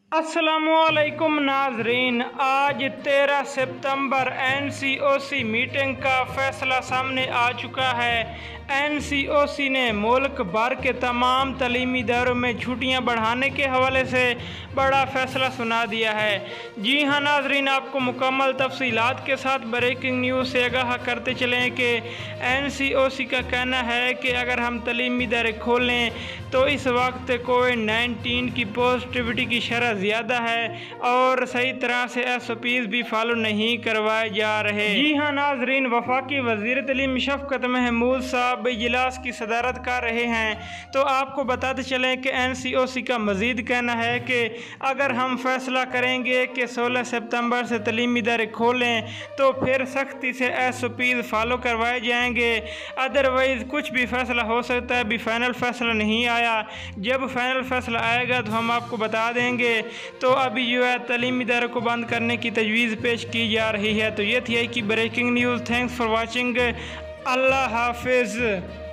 अस्सलामुअलैकुम नाजरीन, आज 13 सितंबर NCOC मीटिंग का फैसला सामने आ चुका है। NCOC ने मुल्क भर के तमाम तलीमी इदारों में छुट्टियां बढ़ाने के हवाले से बड़ा फैसला सुना दिया है। जी हाँ नाजरीन, आपको मुकम्मल तफसीलात के साथ ब्रेकिंग न्यूज़ से आगाह करते चलें कि NCOC का कहना है कि अगर हम तलीमी इदारे खोलें तो इस वक्त कोविड-19 की पॉजिटिविटी की शरह ज़्यादा है और सही तरह से SOPs भी फॉलो नहीं करवाए जा रहे। जी हाँ नाजरीन, वफाकी वज़ीर तालीम शफ़क़त महमूद साहब इजलास की सदारत कर रहे हैं। तो आपको बताते चलें कि NCOC का मज़ीद कहना है कि अगर हम फैसला करेंगे कि 16 सितंबर से तालीमी इदारे खोलें तो फिर सख्ती से SOPs फॉलो करवाए जाएंगे। अदरवाइज़ कुछ भी फैसला हो सकता है, अभी फ़ाइनल फैसला नहीं आया। जब फाइनल फैसला आएगा तो हम आपको बता देंगे। तो अभी जो है तालीमी इदारों को बंद करने की तजवीज़ पेश की जा रही है। तो ये थी की breaking news. Thanks for watching. अल्लाह हाफिज़।